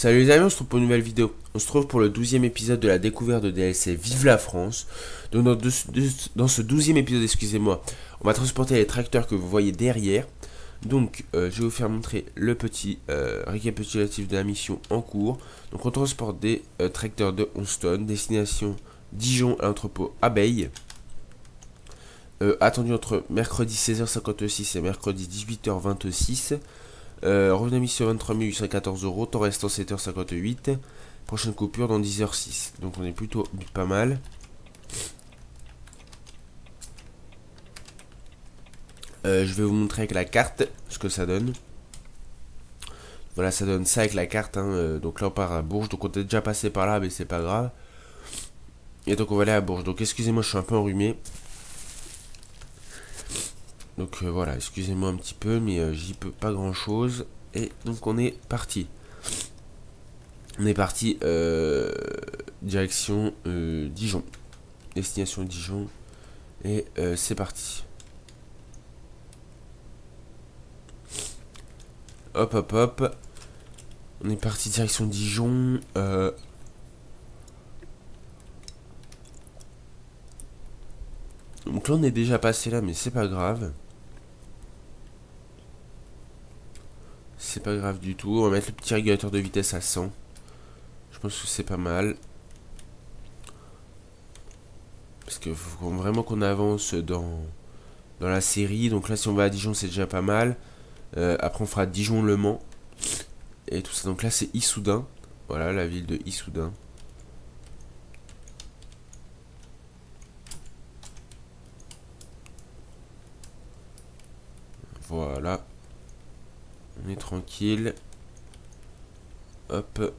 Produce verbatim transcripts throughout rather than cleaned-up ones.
Salut les amis, on se retrouve pour une nouvelle vidéo. On se trouve pour le douzième épisode de la découverte de D L C Vive la France. Donc dans, dans ce douzième épisode, excusez-moi, on va transporter les tracteurs que vous voyez derrière. Donc euh, je vais vous faire montrer le petit euh, récapitulatif de la mission en cours. Donc on transporte des euh, tracteurs de onze tonnes, destination Dijon à l'entrepôt Abeille. Euh, attendu entre mercredi seize heures cinquante-six et mercredi dix-huit heures vingt-six. Euh, revenu à mission vingt-trois mille huit cent quatorze euros, temps restant sept heures cinquante-huit. Prochaine coupure dans dix heures six. Donc on est plutôt pas mal. Euh, je vais vous montrer avec la carte ce que ça donne. Voilà, ça donne ça avec la carte. Hein. Euh, donc là on part à Bourges. Donc on est déjà passé par là, mais c'est pas grave. Et donc on va aller à Bourges. Donc excusez-moi, je suis un peu enrhumé. Donc euh, voilà, excusez-moi un petit peu, mais euh, j'y peux pas grand chose. Et donc on est parti. On est parti euh, direction euh, Dijon. Destination Dijon. Et euh, c'est parti. Hop hop hop. On est parti direction Dijon. Euh, Donc là on est déjà passé là, mais c'est pas grave. C'est pas grave du tout. On va mettre le petit régulateur de vitesse à cent. Je pense que c'est pas mal. Parce que faut vraiment qu'on avance dans, dans la série. Donc là si on va à Dijon c'est déjà pas mal. Euh, après on fera Dijon-Le Mans. Et tout ça. Donc là c'est Issoudun. Voilà la ville de Issoudun. Voilà. On est tranquille. Hop.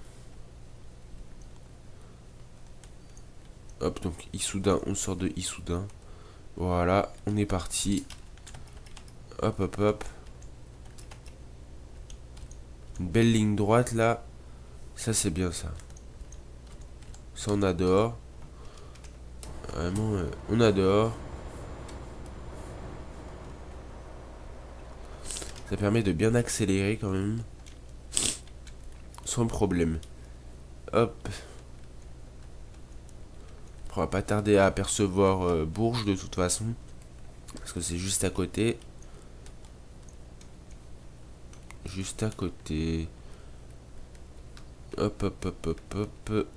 Hop, donc Issoudun, on sort de Issoudun. Voilà, on est parti. Hop, hop, hop. Une belle ligne droite là. Ça, c'est bien ça. Ça, on adore. Vraiment, euh, on adore. Ça permet de bien accélérer quand même. Sans problème. Hop. On va pas tarder à apercevoir euh, Bourges de toute façon. Parce que c'est juste à côté. Juste à côté. Hop, hop, hop, hop, hop.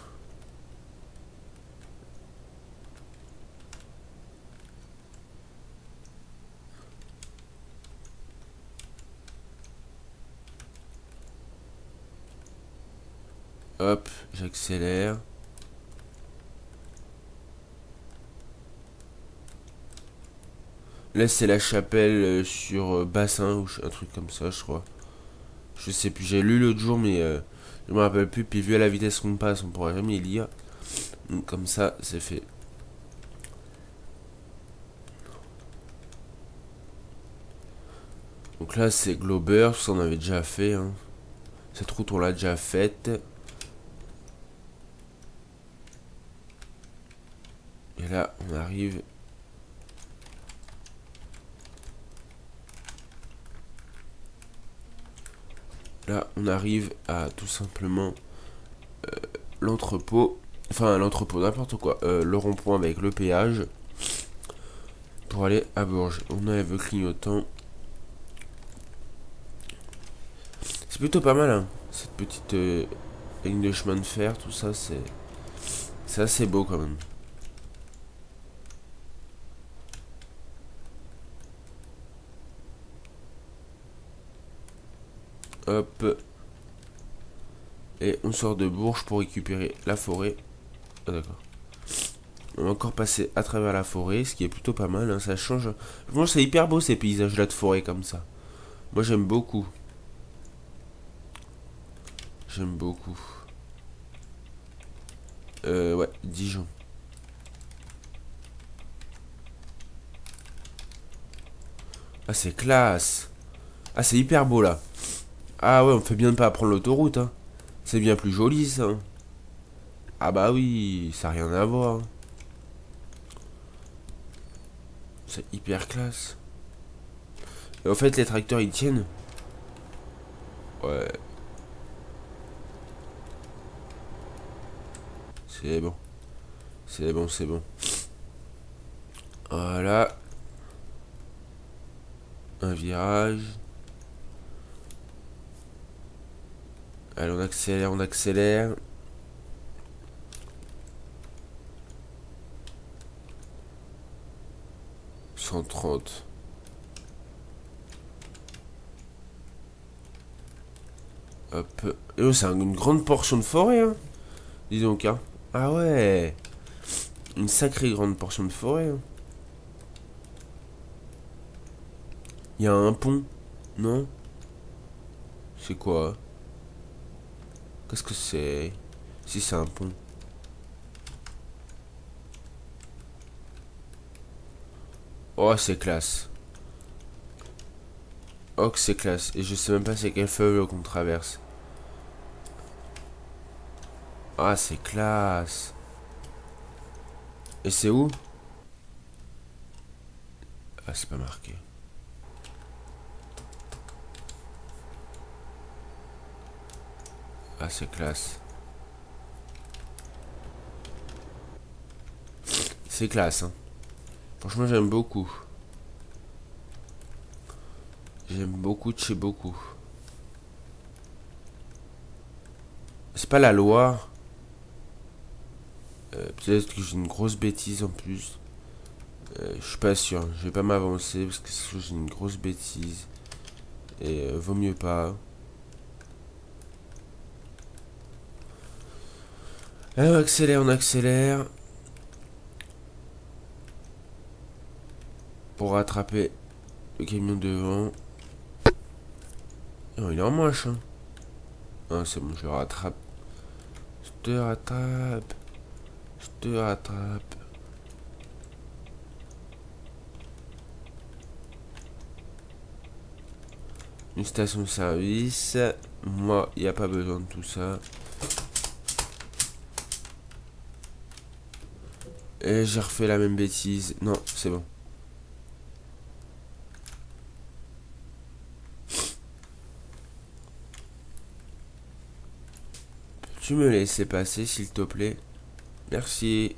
Hop, j'accélère. Là c'est la chapelle euh, sur euh, Bassin ou un truc comme ça je crois. Je sais plus, j'ai lu l'autre jour mais euh, je me rappelle plus. Puis vu à la vitesse qu'on passe on pourra jamais lire. Donc comme ça c'est fait. Donc là c'est Glober, tout ça on avait déjà fait. Hein. Cette route on l'a déjà faite. Et là on arrive. Là on arrive à tout simplement euh, l'entrepôt. Enfin l'entrepôt n'importe quoi. Euh, le rond-point avec le péage. Pour aller à Bourges. On enlève le clignotant. C'est plutôt pas mal hein. Cette petite euh, ligne de chemin de fer, tout ça c'est. C'est assez beau quand même. Hop. Et on sort de Bourges pour récupérer la forêt. Ah d'accord. On va encore passer à travers la forêt, ce qui est plutôt pas mal, hein, ça change. Franchement c'est hyper beau ces paysages là de forêt comme ça. Moi j'aime beaucoup. J'aime beaucoup. Euh ouais, Dijon. Ah c'est classe. Ah c'est hyper beau là. Ah ouais, on fait bien de pas prendre l'autoroute hein. C'est bien plus joli ça. Ah bah oui, ça n'a rien à voir. C'est hyper classe. Et en fait les tracteurs ils tiennent. Ouais. C'est bon. C'est bon, c'est bon. Voilà. Un virage. Allez, on accélère, on accélère. cent trente. Hop. Et oh, c'est une grande portion de forêt, hein. Dis donc, hein. Ah ouais. Une sacrée grande portion de forêt, hein. Il y a un pont. Non? C'est quoi? Qu'est-ce que c'est? Si c'est un pont. Oh, c'est classe. Oh, que c'est classe. Et je sais même pas c'est quel feu qu'on traverse. Ah, c'est classe. Et c'est où? Ah, c'est pas marqué. Ah, c'est classe. C'est classe, hein. Franchement, j'aime beaucoup. J'aime beaucoup de chez beaucoup. C'est pas la Loire. Euh, Peut-être que j'ai une grosse bêtise en plus. Euh, je suis pas sûr. Je vais pas m'avancer parce que j'ai une grosse bêtise. Et euh, vaut mieux pas. Allez, on accélère, on accélère. Pour rattraper le camion devant. Non, il est en moche, hein. Ah, c'est bon, je le rattrape. Je te rattrape. Je te rattrape. Une station de service. Moi, il n'y a pas besoin de tout ça. Et j'ai refait la même bêtise. Non, c'est bon. Tu me laisses passer, s'il te plaît? Merci.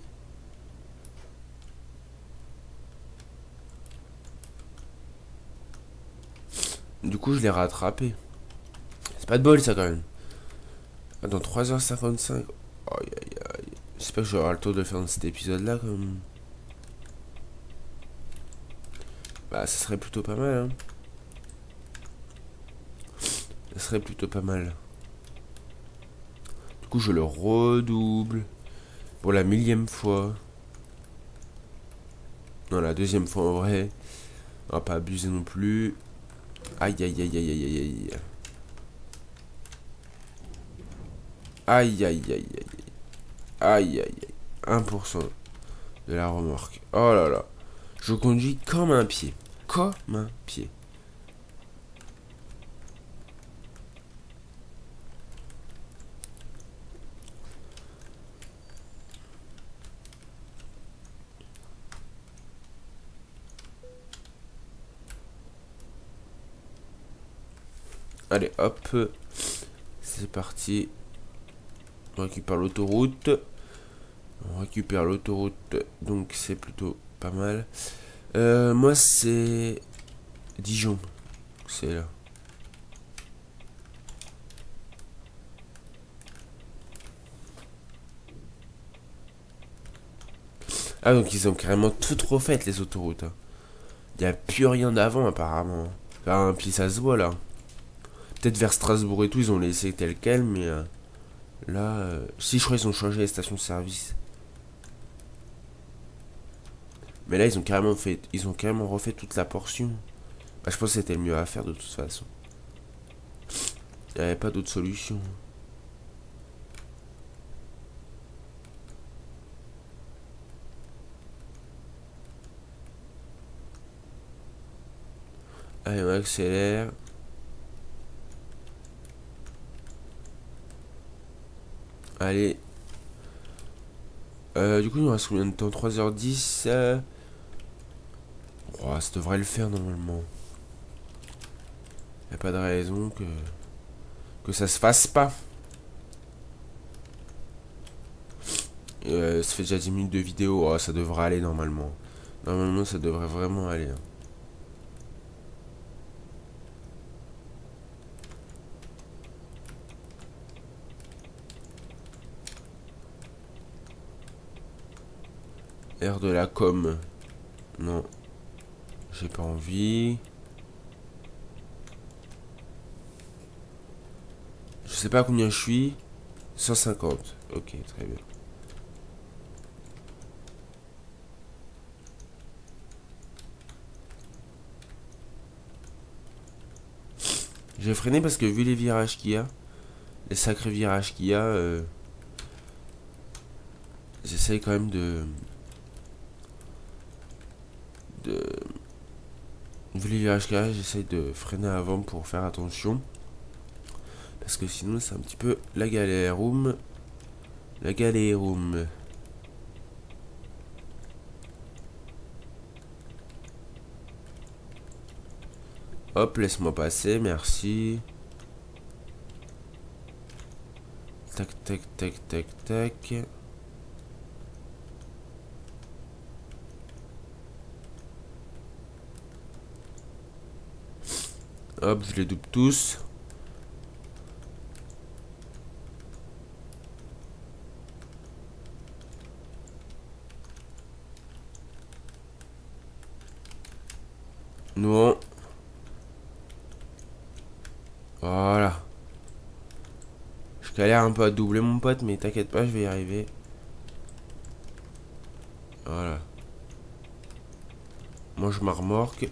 Du coup, je l'ai rattrapé. C'est pas de bol, ça, quand même. Ah, dans trois heures cinquante-cinq. Aïe, aïe, aïe. J'espère que j'aurai le temps de le faire dans cet épisode-là, quand même. Bah, ça serait plutôt pas mal, hein. Ça serait plutôt pas mal. Du coup, je le redouble. Pour la millième fois. Non, la deuxième fois, en vrai. On va pas abuser non plus. Aïe, aïe, aïe, aïe, aïe, aïe, aïe. Aïe, aïe, aïe, aïe. Aïe, aïe, aïe. un pour cent de la remorque. Oh là là. Je conduis comme un pied. Comme un pied. Allez, hop. C'est parti. On récupère l'autoroute. On récupère l'autoroute. Donc c'est plutôt pas mal. Euh, moi c'est Dijon. C'est là. Ah, donc ils ont carrément toutes refaites les autoroutes. Il n'y a plus rien d'avant apparemment. Enfin, puis ça se voit là. Peut-être vers Strasbourg et tout, ils ont laissé tel quel, mais euh, là, euh, si je crois qu'ils ont changé les stations de service. Mais là, ils ont carrément fait, ils ont carrément refait toute la portion. Bah, je pense que c'était le mieux à faire de toute façon. Il n'y avait pas d'autre solution. Allez, on accélère. Allez. Euh, du coup, il nous reste combien de temps? trois heures dix. Euh... Oh, ça devrait le faire normalement. Il n'y a pas de raison que... que ça se fasse pas. Euh, ça fait déjà dix minutes de vidéo. Oh, ça devrait aller normalement. Normalement, ça devrait vraiment aller. Hein. Air de la com. Non. J'ai pas envie. Je sais pas combien je suis. cent cinquante. Ok, très bien. J'ai freiné parce que vu les virages qu'il y a, les sacrés virages qu'il y a, euh, j'essaye quand même de... de... Vu les virages qu'il y a, j'essaye de freiner avant pour faire attention. Parce que sinon c'est un petit peu la galère. Room. La galère. Room. Hop, laisse-moi passer, merci. Tac, tac, tac, tac, tac. Hop, je les double tous. Non. Voilà. Je galère un peu à doubler mon pote, mais t'inquiète pas, je vais y arriver. Voilà. Moi je m'armorque.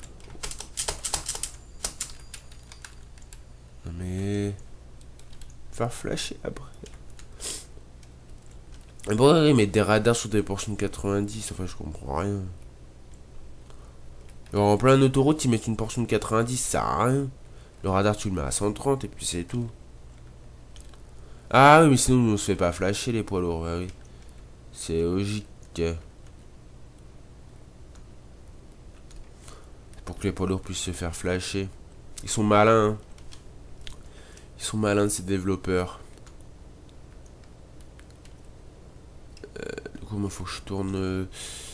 Mais... faire flasher après. Mais pourquoi ils mettent des radars sur des portions de quatre-vingt-dix? Enfin, je comprends rien. Alors, en plein autoroute, ils mettent une portion de quatre-vingt-dix, ça sert à rien. Le radar, tu le mets à cent trente et puis c'est tout. Ah oui, mais sinon, on se fait pas flasher les poids lourds. Ouais, oui. C'est logique. Pour que les poids lourds puissent se faire flasher. Ils sont malins. Hein. Ils sont malins, ces développeurs. Euh, du coup, il faut que je tourne... Euh,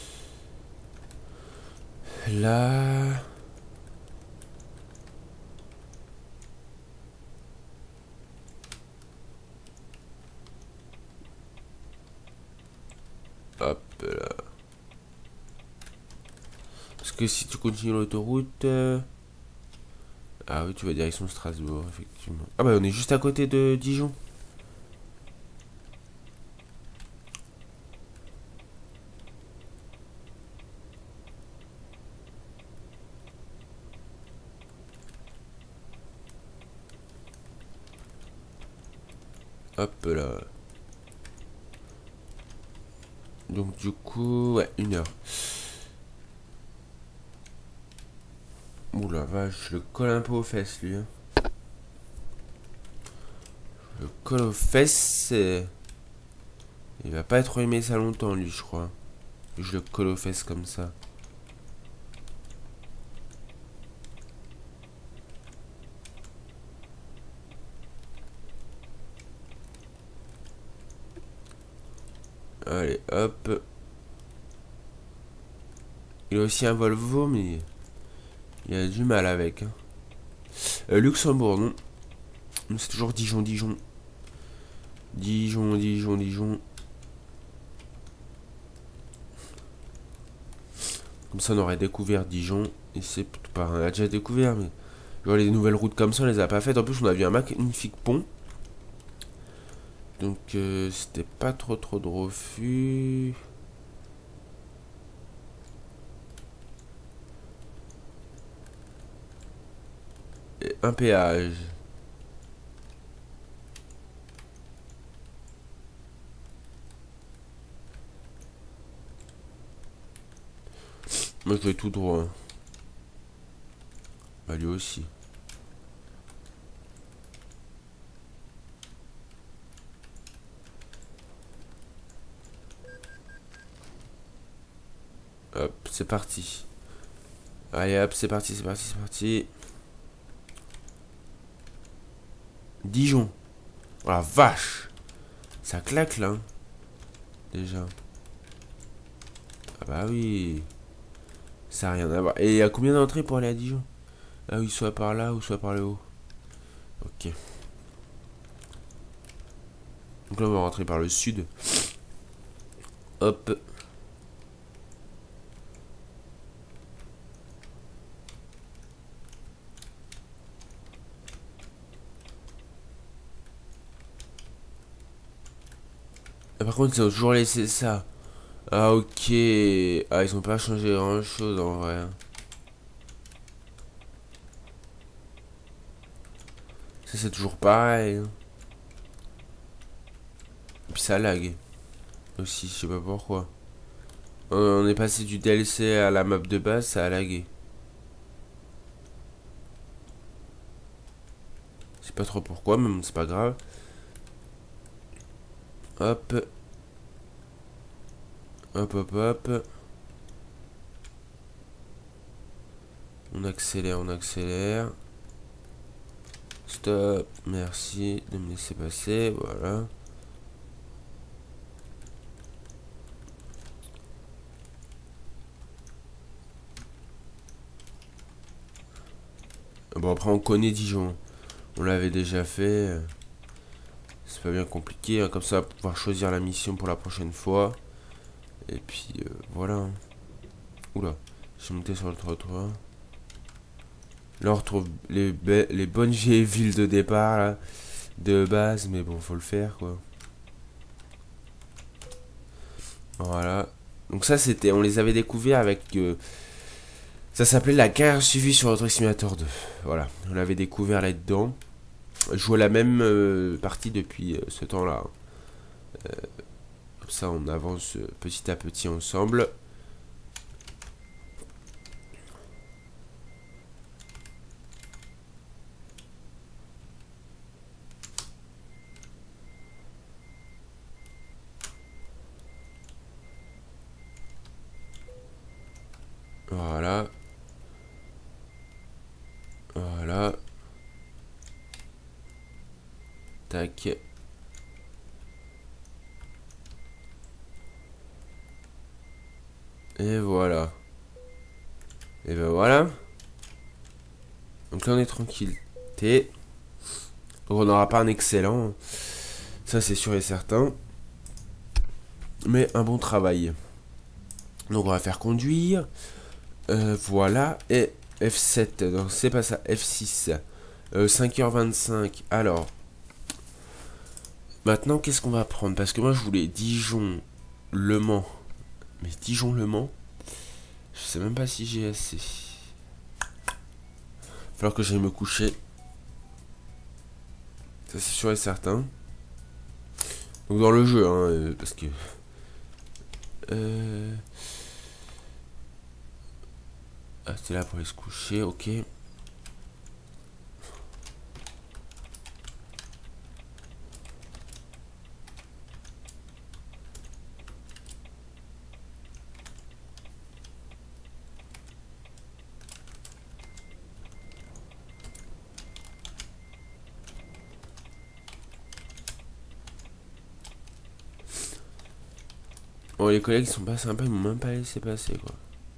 là... Hop là. Parce que si tu continues l'autoroute... Euh... Ah oui, tu vas direction Strasbourg, effectivement. Ah bah on est juste à côté de Dijon. Hop là. Donc du coup, ouais, une heure. Ouh la vache, je le colle un peu aux fesses lui. Hein. Je le colle aux fesses. Et... il va pas être aimé ça longtemps lui, je crois. Je le colle aux fesses comme ça. Allez, hop. Il a aussi un Volvo, mais il a du mal avec. Hein. Euh, Luxembourg, non. C'est toujours Dijon, Dijon. Dijon, Dijon, Dijon. Comme ça, on aurait découvert Dijon. Et c'est pas... on a déjà découvert, mais... genre, les nouvelles routes comme ça, on les a pas faites. En plus, on a vu un magnifique pont. Donc, euh, c'était pas trop trop de refus. Et un péage. Moi, je vais tout droit. Bah, lui aussi. Hop, c'est parti. Allez, hop, c'est parti, c'est parti, c'est parti. Dijon. Oh la vache. Ça claque là. déjà? Ah bah oui. Ça n'a rien à voir. Et il y a combien d'entrées pour aller à Dijon? Ah oui, soit par là ou soit par le haut. Ok. Donc là, on va rentrer par le sud. Hop. Et par contre, ils ont toujours laissé ça. Ah ok. Ah, ils ont pas changé grand chose en vrai. Ça c'est toujours pareil. Et puis ça lag. Aussi, je sais pas pourquoi. On est passé du D L C à la map de base, ça a lagué. Je sais pas trop pourquoi, mais bon, c'est pas grave. Hop. Hop, hop, hop. On accélère, on accélère. Stop. Merci de me laisser passer. Voilà. Bon, après, on connaît Dijon. On l'avait déjà fait. C'est pas bien compliqué. Hein. Comme ça, on va pouvoir choisir la mission pour la prochaine fois. Et puis, euh, voilà. Hein. Oula. Je suis monté sur le trottoir. Là, on retrouve les, les bonnes vieilles villes de départ, là, de base, mais bon, faut le faire, quoi. Voilà. Donc ça, c'était, on les avait découverts avec, euh, ça s'appelait la carrière suivie sur Truck Simulator deux. Voilà, on l'avait découvert là-dedans. Je joue la même euh, partie depuis euh, ce temps-là. Euh, comme ça, on avance euh, petit à petit ensemble. Voilà. Voilà. Tac. Et voilà. Et ben voilà. Donc là on est tranquille. T. Donc on n'aura pas un excellent. Ça c'est sûr et certain. Mais un bon travail. Donc on va faire conduire. Euh, voilà. Et F sept. Non, c'est pas ça. F six. Euh, cinq heures vingt-cinq. Alors. Maintenant, qu'est-ce qu'on va prendre? Parce que moi, je voulais Dijon-Le Mans. Mais Dijon-Le Mans, je sais même pas si j'ai assez. Falloir que j'aille me coucher. Ça, c'est sûr et certain. Donc, dans le jeu, hein, euh, parce que... Euh... Ah, c'est là pour aller se coucher, ok. Bon, les collègues sont pas sympas, ils m'ont même pas laissé passer, quoi.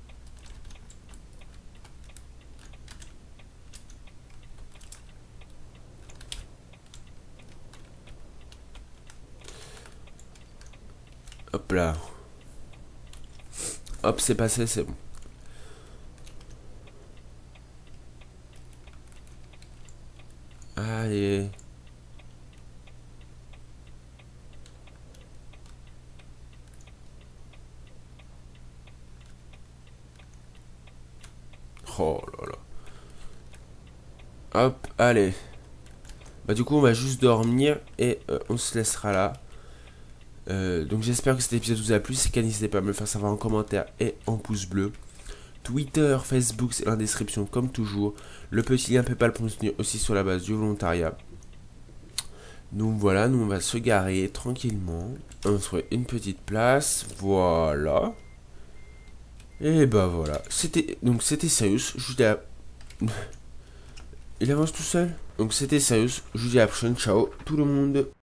Hop là. Hop, c'est passé, c'est bon. Allez. Oh là là. Hop, allez. Bah du coup on va juste dormir et euh, on se laissera là. Euh, donc j'espère que cet épisode vous a plu. Si c'est le cas, n'hésitez pas à me le faire savoir en commentaire et en pouce bleu. Twitter, Facebook, c'est dans la description comme toujours. Le petit lien PayPal pour nous soutenir aussi sur la base du volontariat. Donc voilà, nous on va se garer tranquillement. On se trouve une petite place. Voilà. Et bah voilà. C'était donc c'était Sirius. Je vous dis à... Il avance tout seul. Donc c'était Sirius. Je vous dis à la prochaine. Ciao tout le monde.